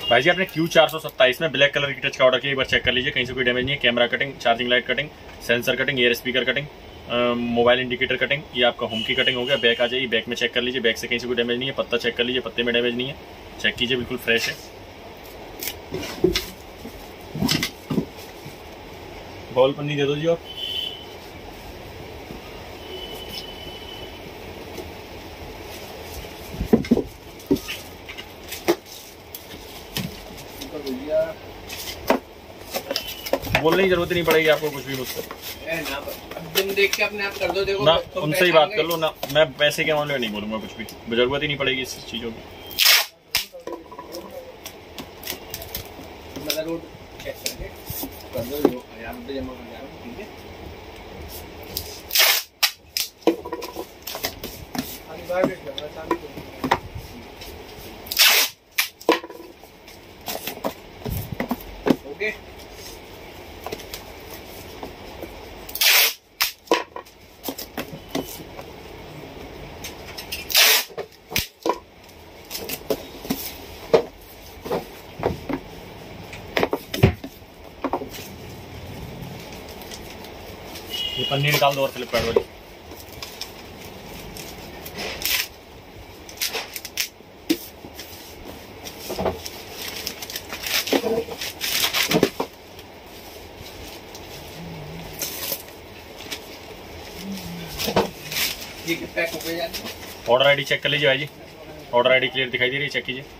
भाई जी आपने Q427 में ब्लैक कलर की टच का ऑर्डर किया, एक बार चेक कर लीजिए, कहीं से कोई डैमेज नहीं है। Camera cutting, charging light cutting, sensor cutting, air speaker cutting, mobile indicator cutting, ये आपका होम की कटिंग हो गया। बैक आ जाइए, बैक में चेक कर लीजिए, बैक से कहीं से कोई डैमेज नहीं है। पत्ता चेक कर लीजिए, पत्ते में डैमेज नहीं है, चेक कीजिए, बिल्कुल फ्रेश है। बॉल पन्नी दे दो जी। और बोलने की जरूरत नहीं पड़ेगी आपको कुछ भी मुझसे, तुम देख के अपने आप कर दो। देखो ना उनसे ही बात कर लो ना, मैं पैसे के मामले में नहीं बोलूंगा कुछ भी, जरूरत ही नहीं पड़ेगी इस चीजों की। रोड चेक करके कर दो, जो 1000 रुपये जमा कर रहा हूँ, ठीक है। ओके, ये पन्नी निकाल दो और फ्लिप कर दो। ठीक है, पैक हो गया। ऑर्डर आईडी चेक कर लीजिए भाई जी, ऑर्डर आईडी क्लियर दिखाई दे रही है, चेक कीजिए।